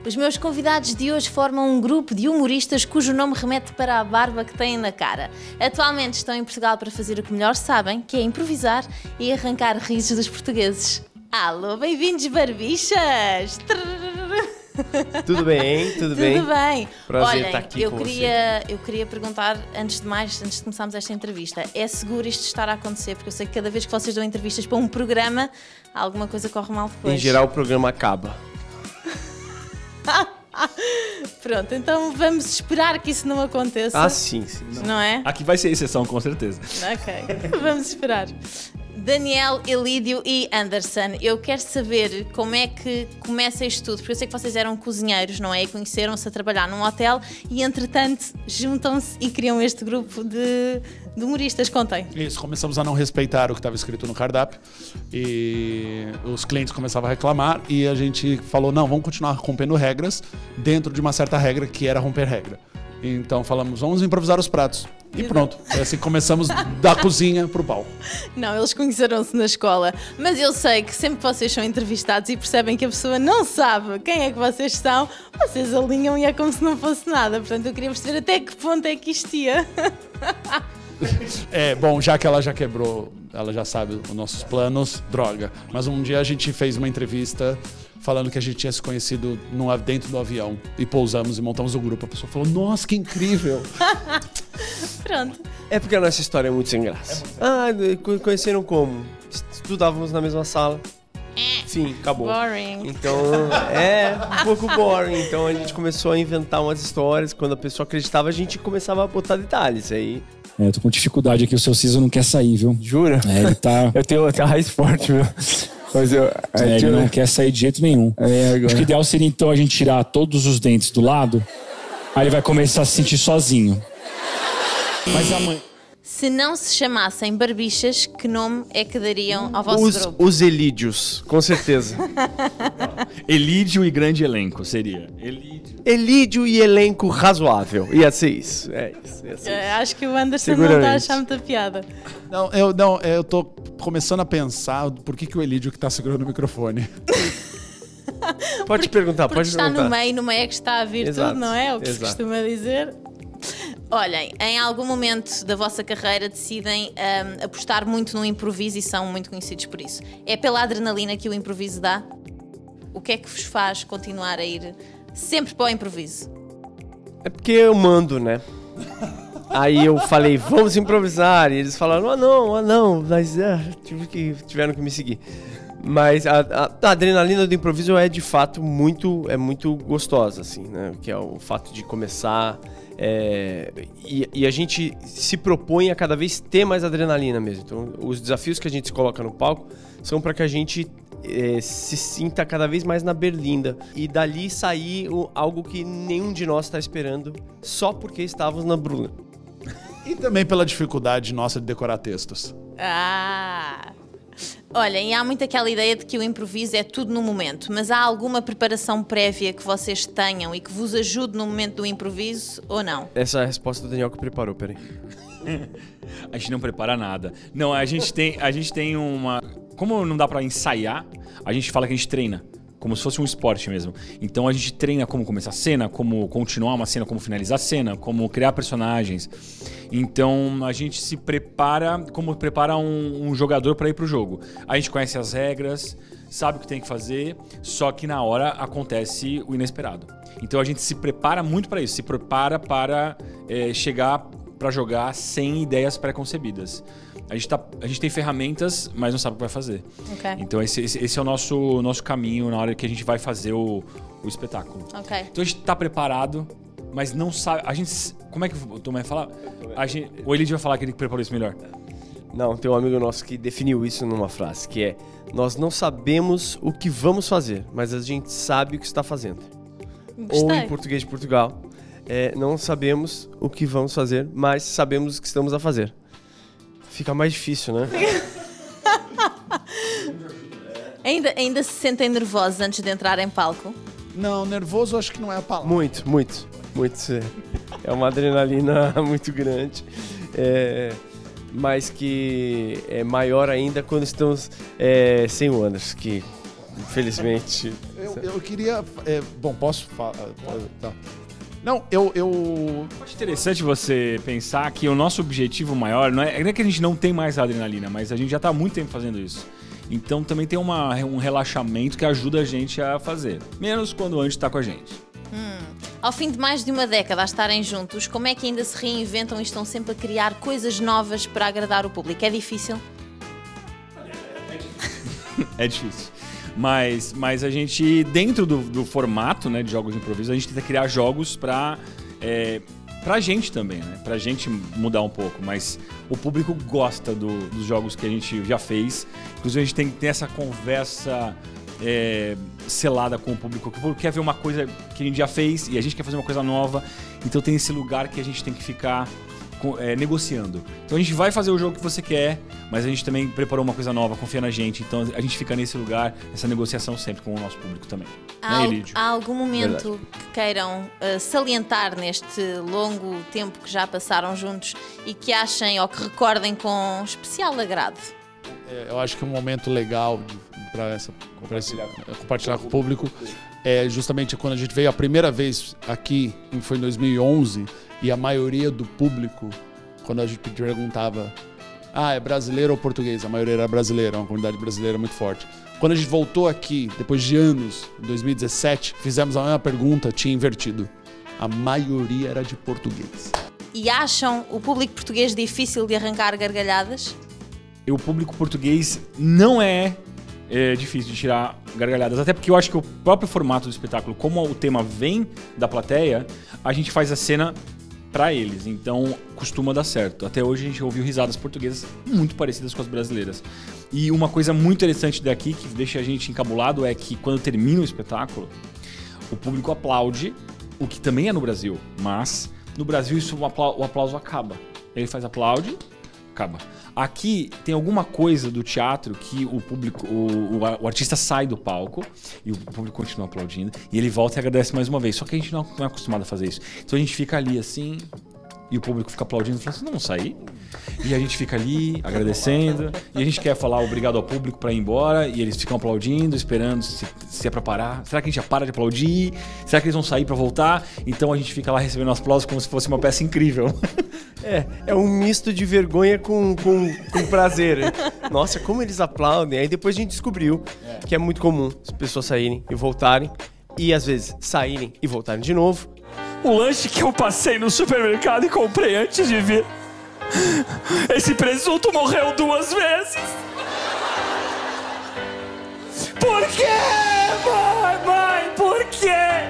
Os meus convidados de hoje formam um grupo de humoristas cujo nome remete para a barba que têm na cara. Atualmente estão em Portugal para fazer o que melhor sabem, que é improvisar e arrancar risos dos portugueses. Alô, bem-vindos, barbichas! Tudo bem, tudo bem? Tudo bem. Prazer Olhem, estar aqui eu com queria perguntar, antes de começarmos esta entrevista, é seguro isto estar a acontecer? Porque eu sei que cada vez que vocês dão entrevistas para um programa, alguma coisa corre mal depois. Em geral, o programa acaba. Pronto, então vamos esperar que isso não aconteça. Ah, sim. Não é? Aqui vai ser exceção, com certeza. Ok, vamos esperar. Daniel, Elídio e Anderson, eu quero saber como é que começa isto tudo, porque eu sei que vocês eram cozinheiros, não é? E conheceram-se a trabalhar num hotel e, entretanto, juntam-se e criam este grupo de humoristas. Contem. Isso, começamos a não respeitar o que estava escrito no cardápio e os clientes começavam a reclamar e a gente falou, não, vamos continuar rompendo regras dentro de uma certa regra que era romper regra. Então falamos, vamos improvisar os pratos. E pronto, é assim que começamos da cozinha pro palco. Não, eles conheceram-se na escola, mas eu sei que sempre que vocês são entrevistados e percebem que a pessoa não sabe quem é que vocês são, vocês alinham e é como se não fosse nada. Portanto, eu queria perceber até que ponto é que isto ia. Bom, já que ela já quebrou, ela já sabe os nossos planos, droga. Mas um dia a gente fez uma entrevista falando que a gente tinha se conhecido dentro do avião e pousamos e montamos o grupo. A pessoa falou, nossa, que incrível! Pronto. É porque a nossa história é muito sem graça. Conheceram como? Estudávamos na mesma sala. Sim, acabou. Boring. Então, é um pouco boring. Então a gente começou a inventar umas histórias. Quando a pessoa acreditava, a gente começava a botar detalhes. Aí... Eu tô com dificuldade aqui, o seu siso não quer sair, viu? Jura? Ele tá... Eu tenho raiz forte, viu? Mas ele não quer sair de jeito nenhum. Acho que o ideal seria então a gente tirar todos os dentes do lado, aí ele vai começar a se sentir sozinho. Mas a mãe... Se não se chamassem barbichas, que nome é que dariam ao vosso grupo? Os Elídios, com certeza. Elídio e grande elenco seria. Elídio e elenco razoável. Ia ser isso. Ia ser isso. Acho que o Anderson não está a achar muita piada. Eu tô começando a pensar por que o Elídio que tá segurando o microfone. Pode perguntar. Está no meio é que está a vir tudo, não é? O que se costuma dizer. Olhem, em algum momento da vossa carreira decidem apostar muito no improviso e são muito conhecidos por isso. É pela adrenalina que o improviso dá? O que é que vos faz continuar a ir sempre para o improviso? É porque eu mando, né? Aí eu falei, vamos improvisar. E eles falaram, não. Mas tiveram que me seguir. Mas a adrenalina do improviso é de fato muito gostosa, assim, né? Que é o fato de começar... E a gente se propõe a cada vez ter mais adrenalina mesmo. Então, os desafios que a gente se coloca no palco são para que a gente se sinta cada vez mais na berlinda e dali sair algo que nenhum de nós está esperando só porque estávamos na Bruna. E também pela dificuldade nossa de decorar textos. Olhem, e há muito aquela ideia de que o improviso é tudo no momento, mas há alguma preparação prévia que vocês tenham e que vos ajude no momento do improviso ou não? Essa é a resposta do Daniel que preparou, peraí. A gente não prepara nada. Não, a gente tem uma... Como não dá pra ensaiar, a gente fala que a gente treina. Como se fosse um esporte mesmo. Então a gente treina como começar a cena, como continuar uma cena, como finalizar a cena, como criar personagens. Então a gente se prepara como prepara um jogador para ir pro jogo. A gente conhece as regras, sabe o que tem que fazer, só que na hora acontece o inesperado. Então a gente se prepara muito para isso, se prepara para chegar para jogar sem ideias pré-concebidas. A gente tem ferramentas, mas não sabe o que vai fazer. Okay. Então esse é o nosso caminho na hora que a gente vai fazer o espetáculo. Okay. Então a gente tá preparado, mas não sabe... A gente... Como é que o Tom vai falar? O Elídio vai falar que ele preparou isso melhor. Não, tem um amigo nosso que definiu isso numa frase, que é: nós não sabemos o que vamos fazer, mas a gente sabe o que está fazendo. Gostei. Ou em português de Portugal, não sabemos o que vamos fazer, mas sabemos o que estamos a fazer. Fica mais difícil, né? Ainda se sentem nervosos antes de entrar em palco? Não, nervoso acho que não é a palavra. Muito. É uma adrenalina muito grande. Mas que é maior ainda quando estamos sem o Anderson, que Infelizmente. Eu queria... bom, posso falar? Tá. Não, eu... Acho interessante você pensar que o nosso objetivo maior não é que a gente não tem mais adrenalina, mas a gente já está há muito tempo fazendo isso. Então também tem um relaxamento que ajuda a gente a fazer. Menos quando o Andy está com a gente. Ao fim de mais de uma década a estarem juntos, como é que ainda se reinventam e estão sempre a criar coisas novas para agradar o público? É difícil? É difícil. Mas a gente, dentro do formato, né, de jogos de improviso, a gente tenta criar jogos pra gente também, né? Pra gente mudar um pouco. Mas o público gosta dos jogos que a gente já fez. Inclusive a gente tem que ter essa conversa selada com o público. O público quer ver uma coisa que a gente já fez e a gente quer fazer uma coisa nova. Então tem esse lugar que a gente tem que ficar negociando. Então a gente vai fazer o jogo que você quer, mas a gente também preparou uma coisa nova, confia na gente. Então a gente fica nesse lugar, essa negociação sempre com o nosso público também. Há algum momento que queiram salientar neste longo tempo que já passaram juntos e que achem ou que recordem com especial agrado? Eu acho que um momento legal para compartilhar com o público é justamente quando a gente veio a primeira vez aqui, foi em 2011, e a maioria do público, quando a gente perguntava é brasileiro ou português? A maioria era brasileira, uma comunidade brasileira muito forte. Quando a gente voltou aqui, depois de anos, em 2017, fizemos a mesma pergunta, tinha invertido. A maioria era de português. E acham o público português difícil de arrancar gargalhadas? O público português não é difícil de tirar gargalhadas, até porque eu acho que o próprio formato do espetáculo, como o tema vem da plateia, a gente faz a cena para eles, então costuma dar certo. Até hoje a gente ouviu risadas portuguesas muito parecidas com as brasileiras. E uma coisa muito interessante daqui, que deixa a gente encabulado, é que quando termina o espetáculo, o público aplaude, o que também é no Brasil, mas no Brasil o aplauso acaba. Ele faz aplaude, acaba. Aqui tem alguma coisa do teatro que o público, o artista sai do palco e o público continua aplaudindo e ele volta e agradece mais uma vez. Só que a gente não é acostumado a fazer isso. Então a gente fica ali assim e o público fica aplaudindo e fala assim, não sair. E a gente fica ali agradecendo e a gente quer falar obrigado ao público para ir embora e eles ficam aplaudindo, esperando se é para parar. Será que a gente já para de aplaudir? Será que eles vão sair para voltar? Então a gente fica lá recebendo aplausos como se fosse uma peça incrível. É um misto de vergonha com prazer. Nossa, como eles aplaudem. Aí depois a gente descobriu que é muito comum as pessoas saírem e voltarem. E às vezes saírem e voltarem de novo. O lanche que eu passei no supermercado e comprei antes de vir. Esse presunto morreu 2 vezes. Por quê, mãe? Por quê?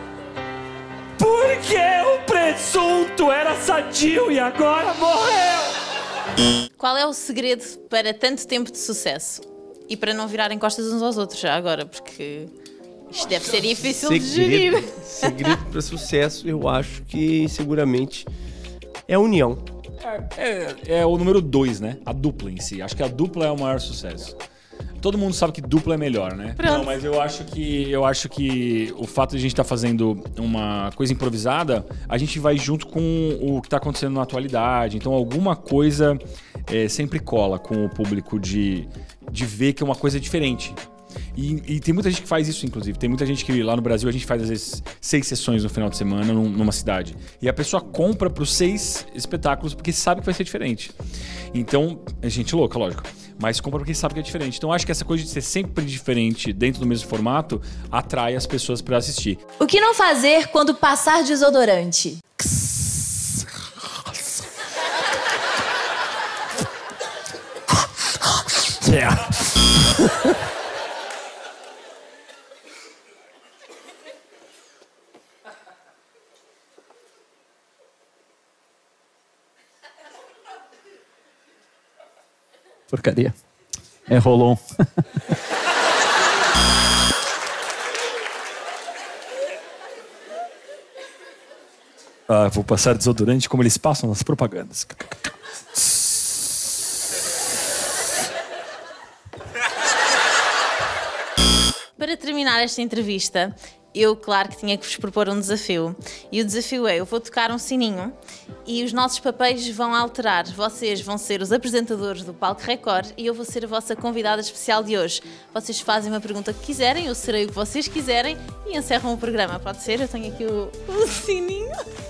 Por que o presunto era sadio e agora morreu? Qual é o segredo para tanto tempo de sucesso? E para não virarem costas uns aos outros já agora, porque isto deve ser difícil de gerir. Segredo para sucesso, eu acho que seguramente é a união. É o número 2, né? A dupla em si. Acho que a dupla é o maior sucesso. Todo mundo sabe que dupla é melhor, né? Pronto. Não, mas eu acho que o fato de a gente estar fazendo uma coisa improvisada, a gente vai junto com o que está acontecendo na atualidade. Então alguma coisa sempre cola com o público de ver que é uma coisa diferente. E tem muita gente que faz isso, inclusive. Tem muita gente que lá no Brasil a gente faz às vezes 6 sessões no final de semana numa cidade. E a pessoa compra para os 6 espetáculos porque sabe que vai ser diferente. Então, é gente louca, lógico. Mas compra porque sabe que é diferente. Então acho que essa coisa de ser sempre diferente dentro do mesmo formato atrai as pessoas para assistir. O que não fazer quando passar desodorante? Porcaria. É Rolon. Vou passar desodorante como eles passam nas propagandas. Para terminar esta entrevista, eu, claro, que tinha que vos propor um desafio. E o desafio é, eu vou tocar um sininho e os nossos papéis vão alterar. Vocês vão ser os apresentadores do Palco Record e eu vou ser a vossa convidada especial de hoje. Vocês fazem uma pergunta que quiserem, eu serei o que vocês quiserem e encerram o programa. Pode ser? Eu tenho aqui o sininho.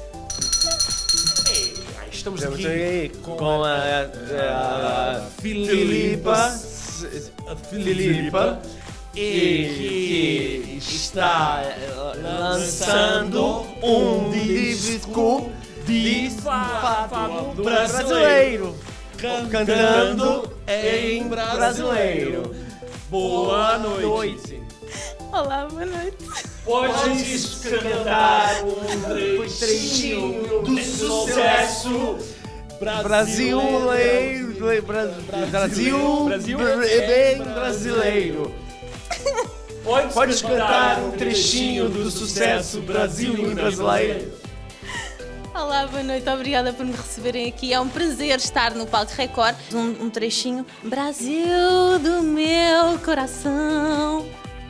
Estamos aqui com a Filipa, e que está lançando um disco de fado brasileiro, cantando em brasileiro. Boa noite. Olá, boa noite. Podes cantar um trechinho do sucesso brasileiro, bem brasileiro. Podes cantar um trechinho do sucesso Brasil brasileiro. Olá, boa noite. Obrigada por me receberem aqui. É um prazer estar no Palco Record. Um trechinho. Brasil do meu coração.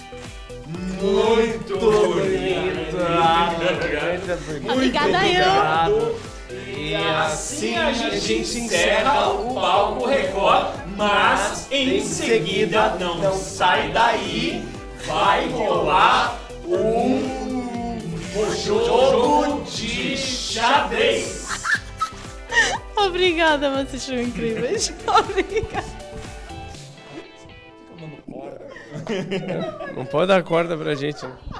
Muito bonito. Obrigada eu. E assim a gente encerra o Palco Record, mas em seguida não sai daí, vai rolar um jogo de xadrez. Obrigada, vocês são incríveis. Obrigada. Não pode dar corda pra gente, né?